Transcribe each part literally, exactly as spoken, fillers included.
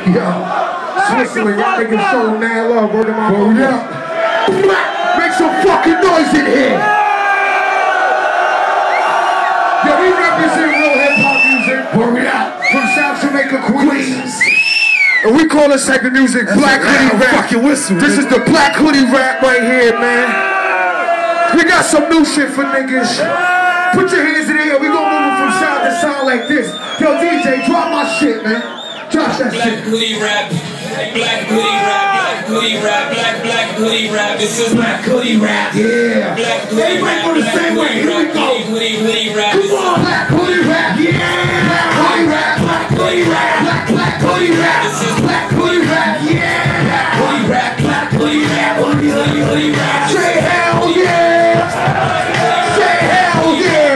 Switzerland, y'all niggas show mad love. Word to my mom. Make some fucking noise in here. Yo, we represent real hip-hop music. Word we out. From South Jamaica, Queens. And we call this type of music That's Black Hoodie Rap. Fucking whistle, this man. Is the Black Hoodie Rap right here, man. We got some new shit for niggas. Put your hands in the air. We gon' move it from sound to sound like this. Yo, D J, drop my shit, man. Drop that Black shit. Hoodie Rap. Black Hoodie Rap. Black Hoodie Rap. Black Black Hoodie Rap. This is Black Hoodie Rap. Yeah. Black Hoodie Rap. Everybody go the same way. Here we go. Hoodie Hoodie Rap. Come on, Black Hoodie Rap. Yeah. Black Hoodie Rap. Black Hoodie Rap. Black Black Hoodie Rap. This is Black Hoodie Rap. Yeah. Black Hoodie Rap. Black Hoodie Rap. Hoodie Hoodie Hoodie Rap. Say hell yeah. Say hell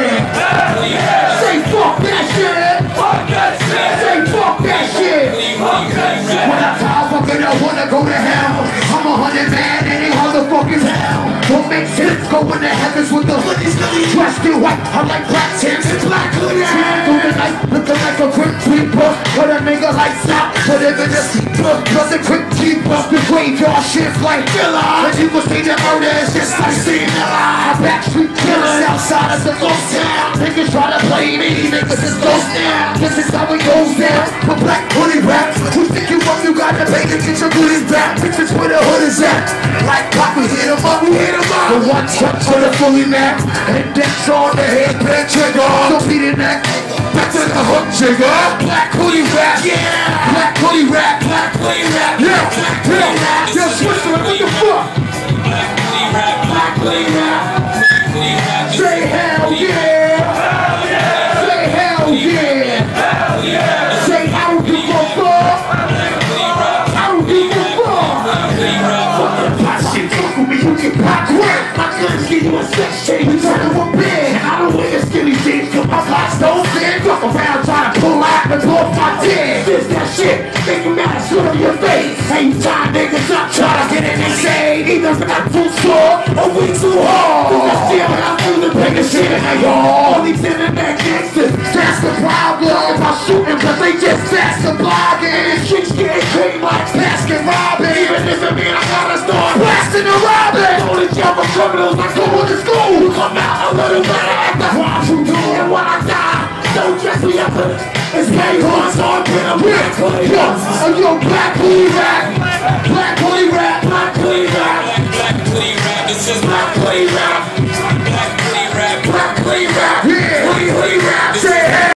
yeah. Say fuck that shit. Fuck that shit. Say fuck that shit. Fuck that shit. When I talk, fucking I wanna go to hell. I'm a hundred man, any motherfucking hell. Don't make sense, go in the heavens with the hoodies. Dressed in white, I like black Timbs and black hoodies. Through the night, looking like a quick sweeper. Put a nigga lights out, put him in the sleeper. Cause a quick keeper, the graveyard shift like killer. And you will see the murder, it's just like seeing the lie. Backstreet killers outside of the ghost town. Niggas try to play me, niggas is ghost now. This is how it goes down. For Black Hoodie Rap, who think you up, you gotta pay to get your goodies back. Bitches where the hood is at. Like pop, we hit 'em up, we hit 'em up. The one truck for the fully neck. And that's on the head, black trigger. Don't beat the neck. Back to the hook, trigger. Black Hoodie Rap. Yeah. Black Hoodie Rap. Black Hoodie Rap. Yeah. Black Hoodie Rap. Yo, Switzerland, what the fuck? Black Hoodie Rap. Black Hoodie Rap. Black Hoodie Rap. Say hell yeah. Say hell yeah. Say I don't give a fuck. I don't give a fuck. Fuck that pot shit. Fuck with me, you get pot quick. My guns give you a sex change. We turn to a bed. I don't wear skinny jeans cause my box don't fit. Fuck around trying to pull out and pull off my dick. This that shit. Make you mad, shoot on your face. Same time niggas up trying to get in and say either not too sure or we too hard. Cause I feel like I'm through the biggest shit in the yard. All these internet gangsters, that's the problem. If I shoot them cause they just fast the blogging. And streets getting cream like Baskin Robbins. Even if it mean I gotta start blasting and robbing. All these younger criminals I go to school. You come out a little better at the what you do. And when I die, don't dress me up. It's gay horns on with a black hoodie rap. Oh, yo, Black Hoodie Rap. Black Hoodie Rap. Black Hoodie Rap. Black Hoodie Rap. This is Black